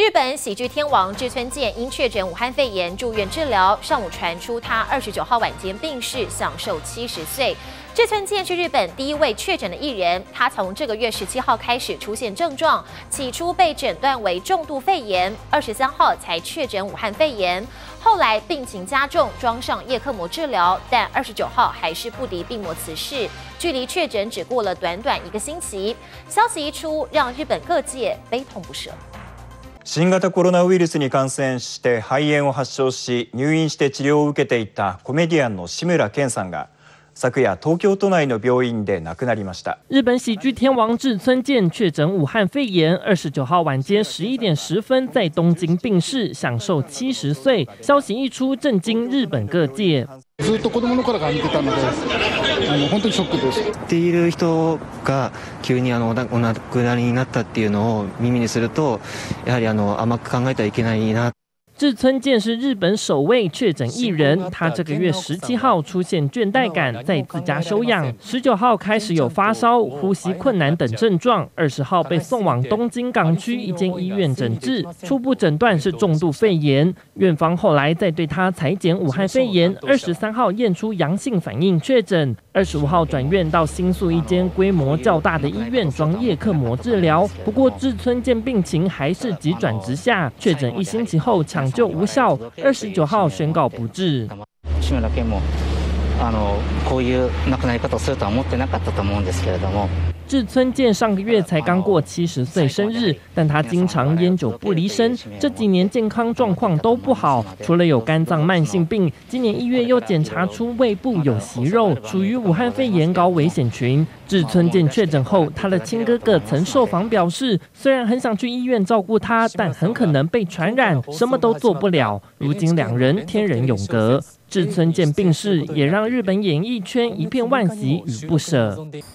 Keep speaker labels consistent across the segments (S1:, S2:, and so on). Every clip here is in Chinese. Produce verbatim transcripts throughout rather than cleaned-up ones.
S1: 日本喜剧天王志村健因确诊武汉肺炎住院治疗，上午传出他二十九号晚间病逝，享寿七十岁。志村健是日本第一位确诊的艺人，他从这个月十七号开始出现症状，起初被诊断为重度肺炎，二十三号才确诊武汉肺炎，后来病情加重，装上叶克膜治疗，但二十九号还是不敌病魔辞世。距离确诊只过了短短一个星期，消息一出，让日本各界悲痛不舍。
S2: 新型コロナウイルスに感染して肺炎を発症し入院して治療を受けていたコメディアンの志村けんさんが昨夜東京都内の病院で亡くなりました。
S3: 日本喜剧天王志村健确诊武汉肺炎，二十九号晚间十一点十分在东京病逝，享寿七十岁。消息一出，震惊日本各界。
S4: ずっと子供の頃から見てたので、あの本当にショックです。
S5: っている人が急にあのお亡くなりになったっていうのを耳にすると、やはりあの甘く考えてはいけないな。
S3: 志村健是日本首位确诊艺人，他这个月十七号出现倦怠感，在自家休养。十九号开始有发烧、呼吸困难等症状，二十号被送往东京港区一间医院诊治，初步诊断是重度肺炎。院方后来再对他采检武汉肺炎，二十三号验出阳性反应确诊，二十五号转院到新宿一间规模较大的医院装叶克膜治疗。不过志村健病情还是急转直下，确诊一星期后抢 就无效，二十九号宣告不治。
S5: 志村健もあのこういう亡くなり方をするとは思ってなかったと思うんですけれども。
S3: 志村健上个月才刚过七十岁生日，但他经常烟酒不离身，这几年健康状况都不好。除了有肝脏慢性病，今年一月又检查出胃部有息肉，属于武汉肺炎高危险群。志村健确诊后，他的亲哥哥曾受访表示，虽然很想去医院照顾他，但很可能被传染，什么都做不了。如今两人天人永隔，志村健病逝，也让日本演艺圈一片惋惜与不舍。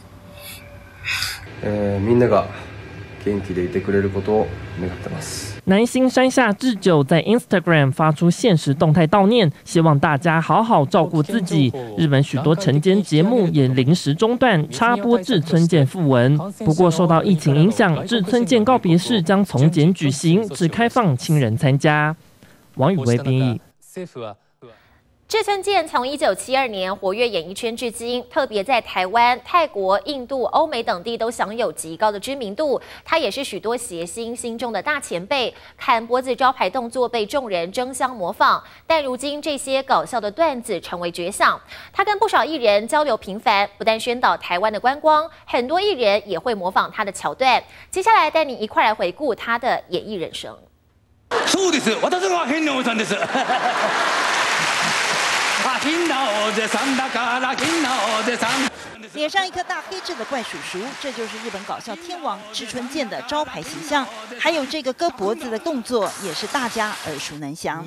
S6: えー、みんなが元気でいてくれることを願ってます。
S3: 南星山下智久在 Instagram 发出限时动态悼念，希望大家好好照顾自己。日本许多晨间节目也临时中断，插播志村健讣文。不过受到疫情影响，志村健告别式将从简举行，只开放亲人参加。王宇威编译。
S1: 志村健从一九七二年活跃演艺圈至今，特别在台湾、泰国、印度、欧美等地都享有极高的知名度。他也是许多谐星心中的大前辈，砍脖子招牌动作被众人争相模仿。但如今这些搞笑的段子成为绝响，他跟不少艺人交流频繁，不但宣导台湾的观光，很多艺人也会模仿他的桥段。接下来带你一块来回顾他的演艺人生。
S7: そうです。私が変なおじさんです。
S8: 脸上一颗大黑痣的怪叔叔，这就是日本搞笑天王志村健的招牌形象。还有这个割脖子的动作，也是大家耳熟能详。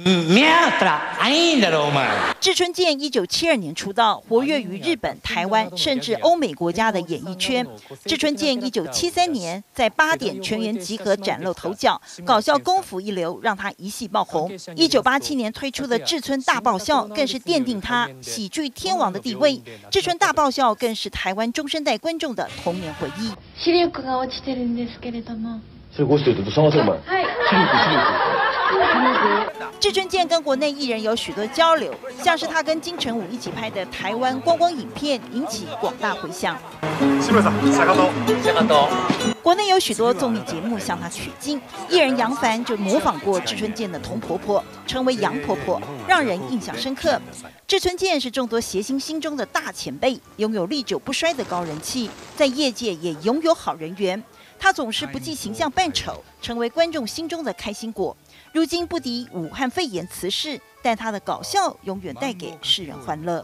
S8: 志村健一九七二年出道，活跃于日本、台湾甚至欧美国家的演艺圈。志村健一九七三年在八点全员集合崭露头角，搞笑功夫一流，让他一系爆红。一九八七年推出的志村大爆笑，更是奠定他喜剧天王的地位。志村大爆笑更是台湾中生代观众的童年回忆。
S9: 視力が落ちてるんですけれども。
S6: 視力落ちてるって探せお前。はい。視力視力。
S8: 志村健跟国内艺人有许多交流，像是他跟金城武一起拍的台湾观光影片，引起广大回响。
S6: 志村さん、下方下方。
S8: 国内有许多综艺节目向他取经，艺人杨凡就模仿过志村健的童婆婆，称为杨婆婆，让人印象深刻。志村健是众多谐星心中的大前辈，拥有历久不衰的高人气，在业界也拥有好人缘。他总是不计形象扮丑，成为观众心中的开心果。 如今不敌武汉肺炎辞世，但他的搞笑永远带给世人欢乐。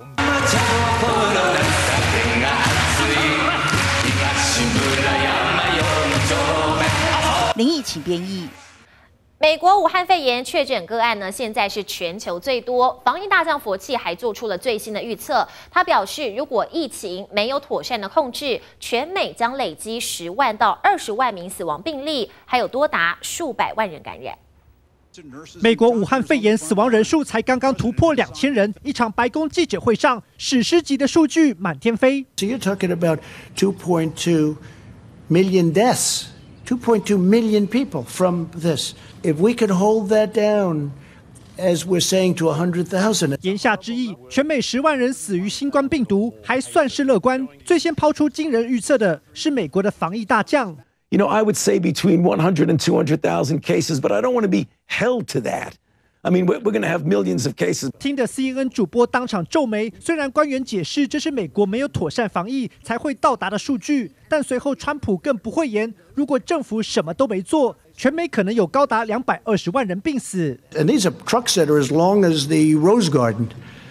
S8: 林奕请编译。
S1: 美国武汉肺炎确诊个案呢，现在是全球最多。防疫大将佛契还做出了最新的预测，他表示，如果疫情没有妥善的控制，全美将累积十万到二十万名死亡病例，还有多达数百万人感染。
S10: 美国武汉肺炎死亡人数才刚刚突破两千人，一场白宫记者会上，史诗级的数据满天飞。
S11: So you're talking about two point two million deaths two point two million people from this. If we could hold that down, as we're saying to one hundred thousand.
S10: 言下之意，全美十万人死于新冠病毒，还算是乐观。最先抛出惊人预测的是美国的防疫大将。
S12: You know, I would say between one hundred and two hundred thousand cases, but I don't want to be held to that. I mean, we're, we're going to have millions of cases.
S10: 听的 C N N 主播当场皱眉。虽然官员解释这是美国没有妥善防疫才会到达的数据，但随后川普更不讳言，如果政府什么都没做，全美可能有高达两百二十万人病死。
S11: And these are trucks that are as long as the Rose Garden,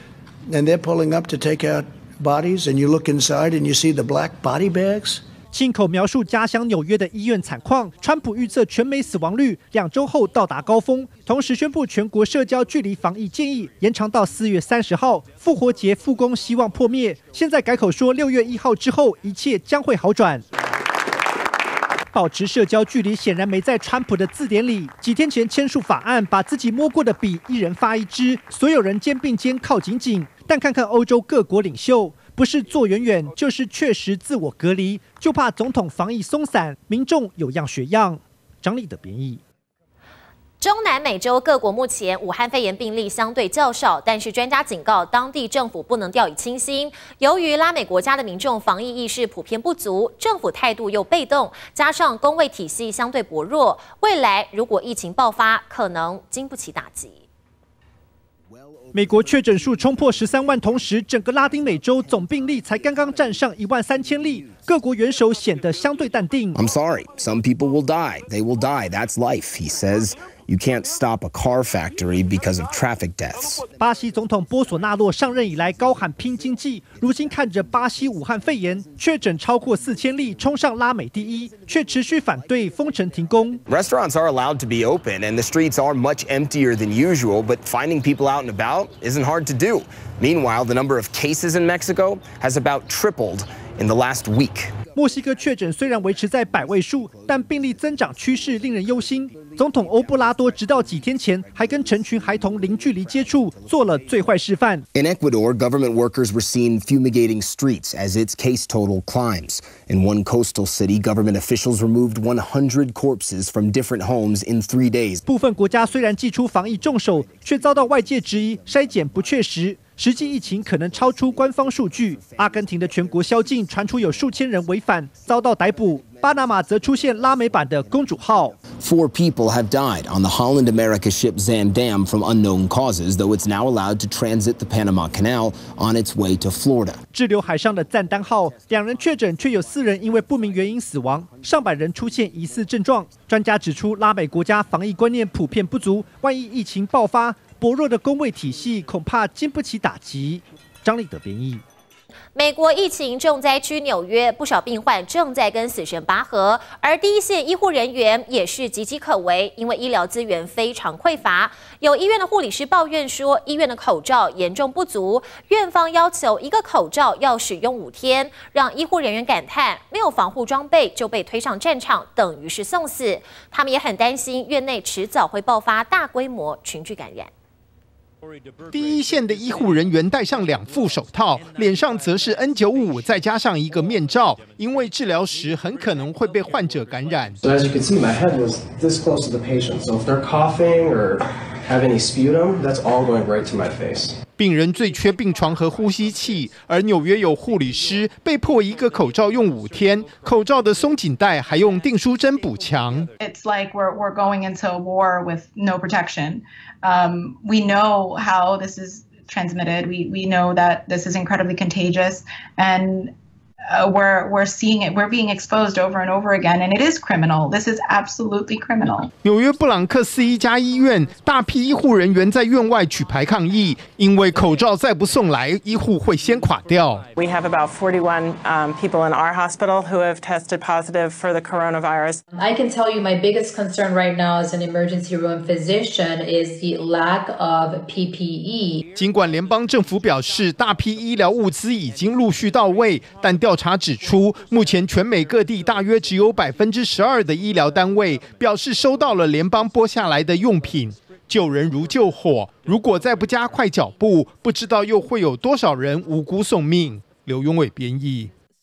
S11: and they're pulling up to take out bodies. And you look inside and you see the black body bags.
S10: 亲口描述家乡纽约的医院惨况，川普预测全美死亡率两周后到达高峰，同时宣布全国社交距离防疫建议延长到四月三十号，复活节复工希望破灭。现在改口说六月一号之后一切将会好转。保持社交距离显然没在川普的字典里。几天前签署法案，把自己摸过的笔一人发一支，所有人肩并肩靠紧紧。但看看欧洲各国领袖，不是坐远远，就是确实自我隔离，就怕总统防疫松散，民众有样学样。张立德编译。
S1: 中南美洲各国目前武汉肺炎病例相对较少，但是专家警告，当地政府不能掉以轻心。由于拉美国家的民众防疫意识普遍不足，政府态度又被动，加上公卫体系相对薄弱，未来如果疫情爆发，可能经不起打击。
S10: 美国确诊数冲破十三万，同时整个拉丁美洲总病例才刚刚站上一万三千例，各国元首显得相对淡定。
S13: I'm sorry, some people will die. They will die. That's life, he says. You can't stop a car factory because of traffic deaths.
S10: 巴西总统波索纳洛上任以来高喊拼经济，如今看着巴西武汉肺炎确诊超过四千例，冲上拉美第一，却持续反对封城停工。
S13: Restaurants are allowed to be open, and the streets are much emptier than usual, but finding people out and about isn't hard to do. Meanwhile, the number of cases in Mexico has about tripled in the last week.
S10: 墨西哥确诊虽然维持在百位数，但病例增长趋势令人忧心。总统欧布拉多直到几天前还跟成群孩童零距离接触，做了最坏示范。
S13: In Ecuador, government workers were seen fumigating streets as its case total climbs. In one coastal city, government officials removed one hundred corpses from different homes in three days.
S10: 部分国家虽然祭出防疫重手，却遭到外界质疑筛检不确实。实际疫情可能超出官方数据。阿根廷的全国宵禁传出有数千人违反，遭到逮捕。巴拿马则出现拉美版的公主号。
S13: Four people have died on the Holland America ship Zandam from unknown causes, though it's now allowed to transit the Panama Canal on its way to Florida.
S10: 滞留海上的赞丹号，两人确诊，却有四人因为不明原因死亡，上百人出现疑似症状。专家指出，拉美国家防疫观念普遍不足，万一疫情爆发，薄弱的公卫体系恐怕经不起打击。张立德编译。
S1: 美国疫情重灾区纽约，不少病患正在跟死神拔河，而第一线医护人员也是岌岌可危，因为医疗资源非常匮乏。有医院的护理师抱怨说，医院的口罩严重不足，院方要求一个口罩要使用五天，让医护人员感叹，没有防护装备就被推上战场，等于是送死。他们也很担心，院内迟早会爆发大规模群聚感染。
S14: 第一线的医护人员戴上两副手套，脸上则是 N 九五五，再加上一个面罩，因为治疗时很可能会被患者感染。
S15: So as you can see, my head was this close to the patient. So if they're coughing or have any sputum, that's all going right to my face.
S14: 病人最缺病床和呼吸器，而纽约有护理师被迫一个口罩用五天，口罩的松紧带还用订书针补强。
S16: It's like we're we're going into a war with no protection. Um, we know how this is transmitted. We we know that this is incredibly contagious, and uh, we're we're seeing it. We're being exposed over and over again, and it is criminal. This is absolutely criminal.
S14: 纽约布朗克斯一家医院，大批医护人员在院外举牌抗议，因为口罩再不送来，医护会先垮掉。
S17: We have about forty-one um, people in our hospital who have tested positive for the coronavirus.
S18: I can tell you my biggest concern right now as an emergency room physician is the lack of P P E.
S14: 尽管联邦政府表示大批医疗物资已经陆续到位，但调查指出，目前全美各地大约只有百分之十二的医疗单位表示收到了联邦拨下来的用品。救人如救火，如果再不加快脚步，不知道又会有多少人无辜送命。刘永伟编译。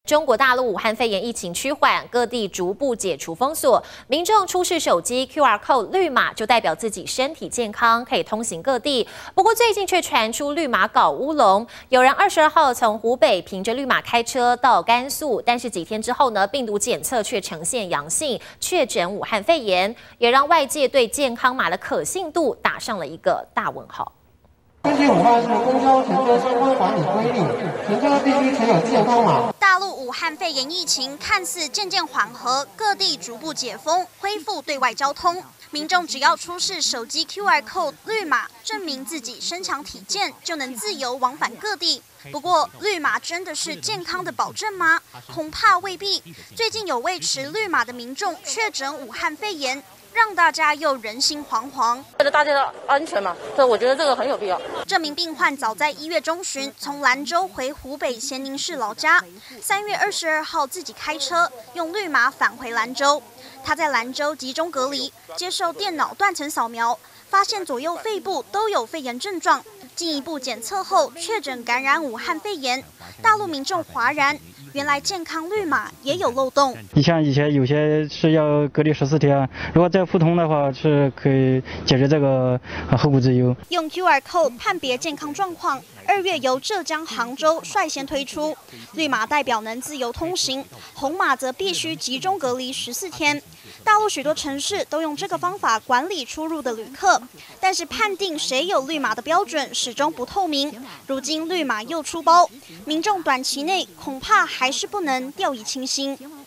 S1: 中国大陆武汉肺炎疫情趋缓，各地逐步解除封锁，民众出示手机 Q R code 绿码，就代表自己身体健康，可以通行各地。不过最近却传出绿码搞乌龙，有人二十二号从湖北凭着绿码开车到甘肃，但是几天之后呢，病毒检测却呈现阳性，确诊武汉肺炎，也让外界对健康码的可信度打上了一个大问号。
S19: 根据武汉市公交乘车相关管理规定，乘车必须持有健康码。
S20: 大陆武汉肺炎疫情看似渐渐缓和，各地逐步解封，恢复对外交通。民众只要出示手机 Q R code 绿码，证明自己身强体健，就能自由往返各地。不过，绿码真的是健康的保证吗？恐怕未必。最近有位持绿码的民众确诊武汉肺炎。 让大家又人心惶惶，
S21: 为了大家的安全嘛，所以我觉得这个很有必要。
S20: 这名病患早在一月中旬从兰州回湖北咸宁市老家，三月二十二号自己开车用绿码返回兰州。他在兰州集中隔离，接受电脑断层扫描，发现左右肺部都有肺炎症状，进一步检测后确诊感染武汉肺炎。大陆民众哗然。 原来健康绿码也有漏洞。
S22: 你像以前有些是要隔离十四天，如果再互通的话，是可以解决这个后顾之忧。
S20: 用 Q R code 判别健康状况，二月由浙江杭州率先推出。绿码代表能自由通行，红码则必须集中隔离十四天。大陆许多城市都用这个方法管理出入的旅客，但是判定谁有绿码的标准始终不透明。如今绿码又出包，民众短期内恐怕还是不能掉以轻心。